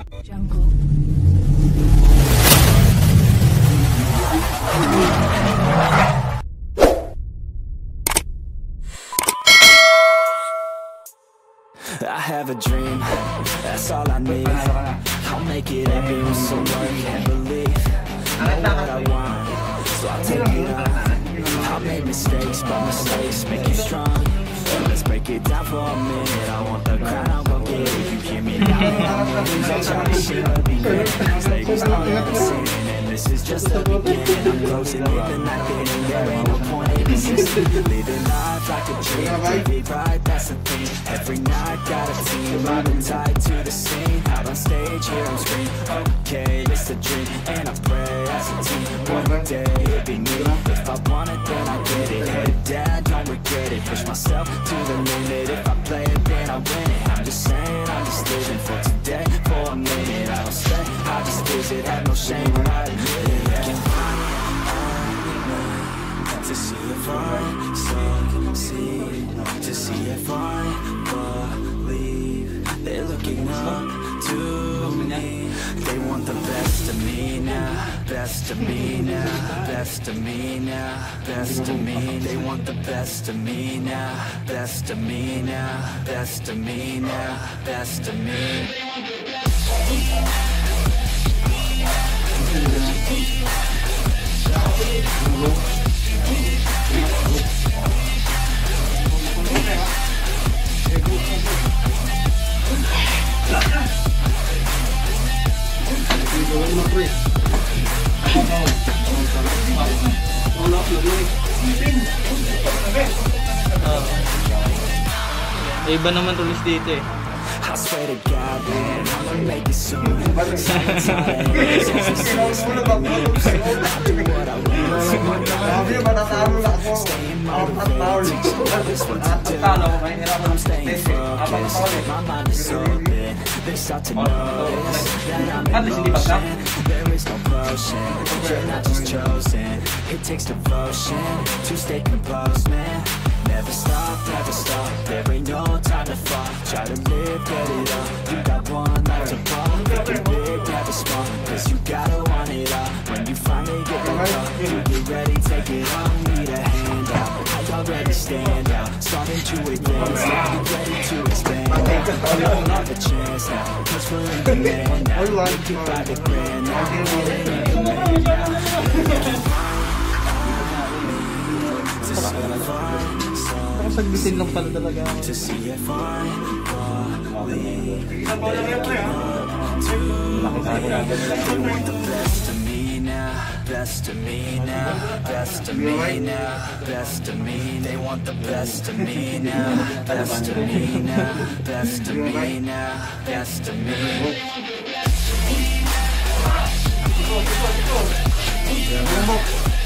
Jungle. I have a dream, that's all I need. I'll make it happen with some work and belief. Know what I want, so I'll take it on. I'll make mistakes, but mistakes make you strong. Let's break it down for a minute. I want the crown, I'll go get it. You hear me now, I'm trying to shit up again. These ladies know that I'm sinning, and this is just the beginning. I'm closing in the night, getting there ain't no point in resisting. Living life like a dream, baby, right, that's the thing. Every night, got a team, I've been tied to the scene. Out on stage, here I'm screaming, okay, it's a dream. And I pray as a team, one day it'll be me. If I want it, then I get it. Head down, don't regret it. Push myself to the limit. If I play it, then I win it. I'm just saying, I'm just living for today, for a minute. I don't stay, I just visit, have no shame, I admit it. To see if I succeed, to see if I believe. They're looking up to me. They want the best of me now, best of me now, best of me now, best of me. They want the best of me now, best of me now, best of me now, best of me. Iba naman tulis dito eh. I swear to God, man, I'ma make it soon. Staying motivated, teaching others what to do. I'm staying focused, my mind is open. They start to notice that I'm in motion. There is no potion, you're not just chosen. It takes devotion to stay composed, man. Never stop, there ain't no time to fall. Try to live, get it up, you got one life to fall. Make it big, never small, cause you gotta want it all. When you finally get the call, you get ready, take it on. Need a hand out, I already stand out. Starting to advance now, you ready to expand now. You don't have a chance now, cause we're in demand now. We can buy the grand now, it ain't in command now. Sagbitin lang pala talaga. To see if I believe they want the best of me now, best of me now, best of me now, best of me. They want the best of me now, best of me now, best of me now, best of me.